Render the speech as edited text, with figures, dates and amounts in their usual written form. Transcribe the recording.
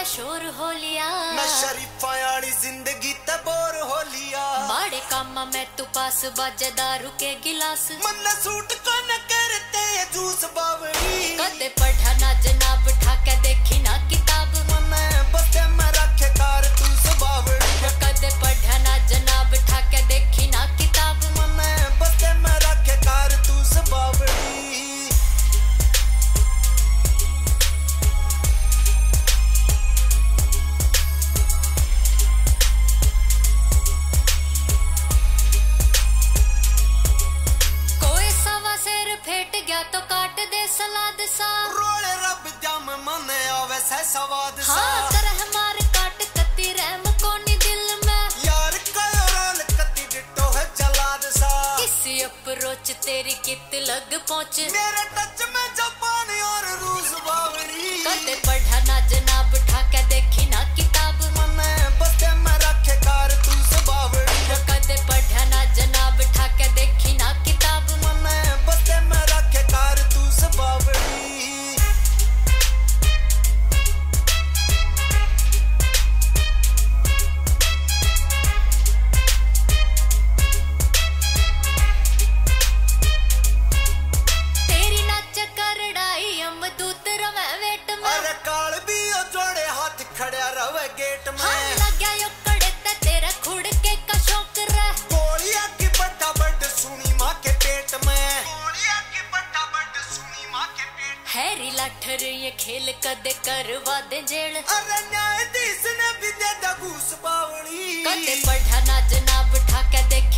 शोर हो लिया, मैं शरीफा वाली जिंदगी ते बोर हो लिया। माड़े काम में तू पास बाजे दारू के गिलास, मन सूट को न करते जूस बावड़ी। कदे पढ़ा ना जनाब ठाके देखी ना किताब, मन बस्ते में रखे कार तू बावड़ी। कदे पढ़ा ना जनाब ठाके देखी ना किताब, मन बस्ते में रखे कार तू बावड़ी। फेट गया तो काट दे सलाद सा, रोले रब जम मन आवे से सवाद सा। हाँ तरह मार काट कती रहम कोनी दिल में, यार कयो रोल कती डिटो है जलाद सा। किसी अप्रोच तेरी कित लग पहुंच, मेरे टच में जापान और रूस बावड़ी। कदे पढ़ा ना जनाब ठाके देखी ना किताब, मन बस्ते में रखे कार तू बावड़ी। कदे पढ़ा ना जनाब ठाके देखी ना किताब, मन बस्ते में रखे कार तू बावड़ी। तेरी नाच करड़ाई अमदूत रवे वेट में, अरे काल भी ओ जोड़े हाथ खड़े रवे गेट में। हाँ लग गया यो कड़े ते तेरा खुड़ के का शौक रे, गोलियां की बट्टा बट सुनी माँ के पेट में। गोलियां की बट्टा बट सुनी माँ के पेट में। हैरी लाठर ये खेल कदे करवा दे जेल, अरे न्यायाधीश ने भी दे दा घूस बावड़ी। कदे पढ़ा ना जनाब ठाके देख